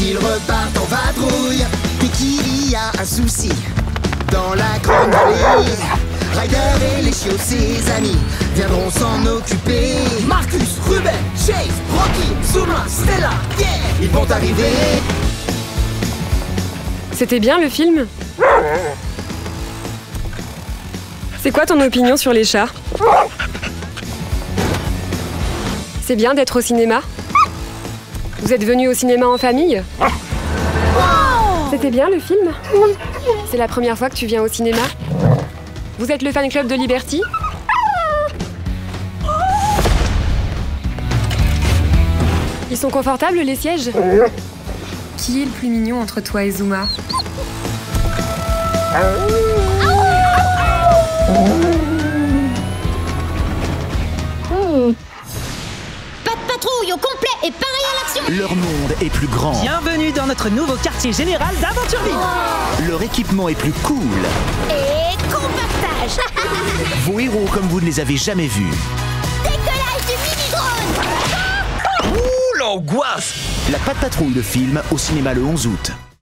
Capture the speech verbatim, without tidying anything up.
Ils repartent en vadrouille dès qu'il y a un souci dans la grande vallée. Ryder et les chiots, ses amis, viendront s'en occuper. Marcus, Ruben, Chase, Rocky, Zuma, Stella, yeah, ils vont arriver. C'était bien le film? C'est quoi ton opinion sur les chats? C'est bien d'être au cinéma? Vous êtes venus au cinéma en famille? C'était bien le film? C'est la première fois que tu viens au cinéma? Vous êtes le fan club de Liberty? Ils sont confortables les sièges? Qui est le plus mignon entre toi et Zuma? Pas de patrouille au complet et pareil à l'action. Leur monde est plus grand. Bienvenue dans notre nouveau quartier général d'Aventureville. Leur équipement est plus cool. Et qu'on partage. Vos héros comme vous ne les avez jamais vus. Décollage du mini-drone. Ouh, l'angoisse! La Patte Patrouille, le film, au cinéma le onze août.